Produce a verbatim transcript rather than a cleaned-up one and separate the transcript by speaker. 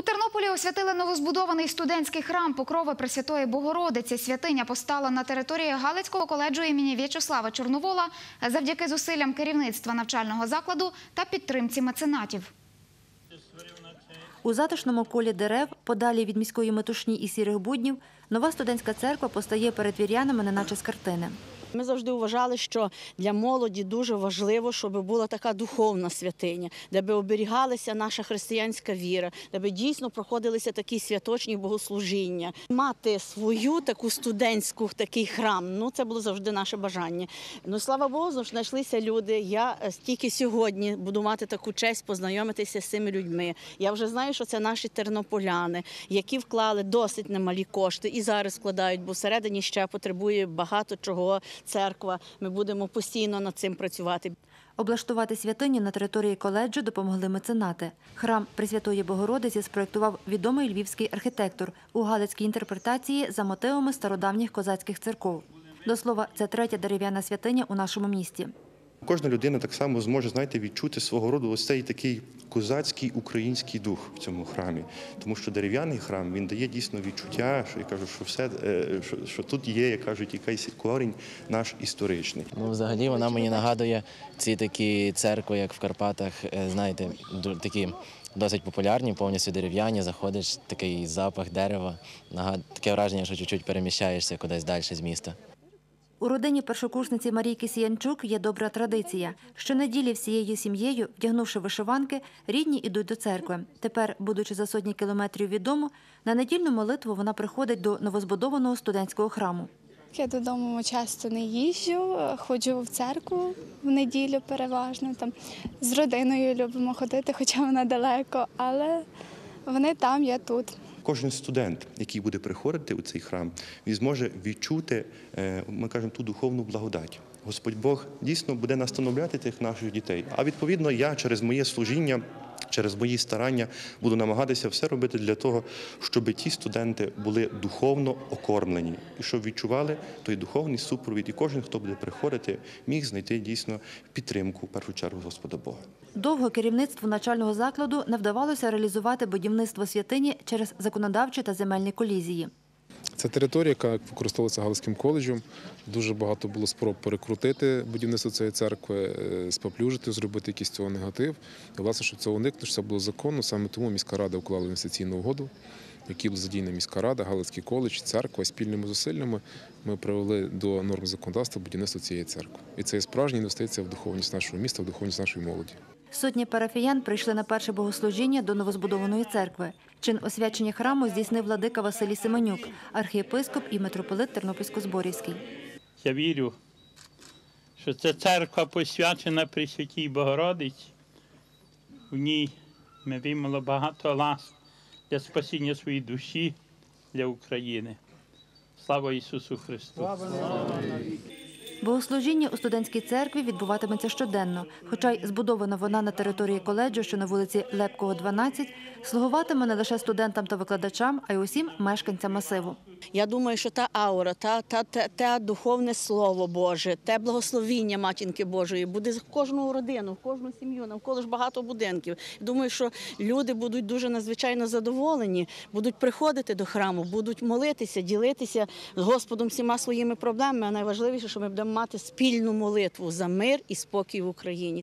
Speaker 1: У Тернополі освятили новозбудований студентський храм Покрови Пресвятої Богородиці. Святиня постала на території Галицького коледжу імені В'ячеслава Чорновола завдяки зусиллям керівництва навчального закладу та підтримці меценатів.
Speaker 2: У затишному колі дерев, подалі від міської метушні і сірих буднів, нова студентська церква постає перед вірянами неначе з картини.
Speaker 3: Ми завжди вважали, що для молоді дуже важливо, щоб була така духовна святиня, де би оберігалася наша християнська віра, де би дійсно проходилися такі святочні богослужіння. Мати свою таку студентську такий храм, ну це було завжди наше бажання. Ну слава Богу, знайшлися люди. Я тільки сьогодні буду мати таку честь познайомитися з цими людьми. Я вже знаю, що це наші тернополяни, які вклали досить немалі кошти і зараз вкладають, бо всередині ще потребує багато чого. Церква, ми будемо постійно над цим працювати.
Speaker 2: Облаштувати святиню на території коледжу допомогли меценати. Храм Пресвятої Богородиці спроєктував відомий львівський архітектор у галицькій інтерпретації за мотивами стародавніх козацьких церков. До слова, це третя дерев'яна святиня у нашому місті.
Speaker 4: Кожна людина так само зможе, знаєте, відчути свого роду ось цей такий козацький український дух в цьому храмі. Тому що дерев'яний храм, він дає дійсно відчуття, що я кажу, що все, що, що тут є, як кажуть, якийсь корінь наш історичний.
Speaker 5: Ну, взагалі вона мені нагадує ці такі церкви, як в Карпатах, знаєте, такі досить популярні, повністю дерев'яні, заходиш, такий запах дерева, таке враження, що чуть-чуть переміщаєшся кудись далі з міста.
Speaker 2: У родині першокурсниці Марійки Сіянчук є добра традиція. Щонеділі всією сім'єю, вдягнувши вишиванки, рідні йдуть до церкви. Тепер, будучи за сотні кілометрів від дому, на недільну молитву вона приходить до новозбудованого студентського храму.
Speaker 6: Я додому часто не їжджу, ходжу в церкву в неділю переважно. Там з родиною любимо ходити, хоча вона далеко, але вони там, я тут.
Speaker 4: Кожен студент, який буде приходити у цей храм, він зможе відчути, ми кажемо, ту духовну благодать. Господь Бог дійсно буде настановляти тих наших дітей. А відповідно я через моє служіння, через мої старання буду намагатися все робити для того, щоб ті студенти були духовно окормлені. І щоб відчували той духовний супровід. І кожен, хто буде приходити, міг знайти дійсно підтримку, в першу чергу, Господа Бога.
Speaker 2: Довго керівництву навчального закладу не вдавалося реалізувати будівництво святині через законодавчі та земельні колізії.
Speaker 7: Це територія, яка використовується Галицьким коледжем. Дуже багато було спроб перекрутити будівництво цієї церкви, споплюжити, зробити якийсь цього негатив. І, власне, щоб цього уникнути, щоб це було законно, саме тому міська рада уклала інвестиційну угоду, в якій була задіяна міська рада, Галицький коледж, церква. Спільними зусиллями ми привели до норм законодавства будівництво цієї церкви. І це є справжня інвестиція в духовність нашого міста, в духовність нашої молоді.
Speaker 2: Сотні парафіян прийшли на перше богослужіння до новозбудованої церкви. Чин освячення храму здійснив владика Василій Семенюк, архієпископ і митрополит Тернопільсько-Зборівський.
Speaker 8: Я вірю, що ця церква посвячена Пресвятій Богородиці. В ній ми виймали багато ласк для спасіння своєї душі, для України. Слава Ісусу Христу!
Speaker 2: Богослужіння у студентській церкві відбуватиметься щоденно, хоча й збудована вона на території коледжу, що на вулиці Лепкого, дванадцять, слугуватиме не лише студентам та викладачам, а й усім мешканцям масиву.
Speaker 3: Я думаю, що та аура, та, та, та, те духовне слово Боже, те благословіння Матінки Божої буде в кожну родину, в кожну сім'ю, навколо ж багато будинків. Думаю, що люди будуть дуже надзвичайно задоволені, будуть приходити до храму, будуть молитися, ділитися з Господом всіма своїми проблемами, а найважливіше, що ми будемо мати спільну молитву за мир і спокій в Україні.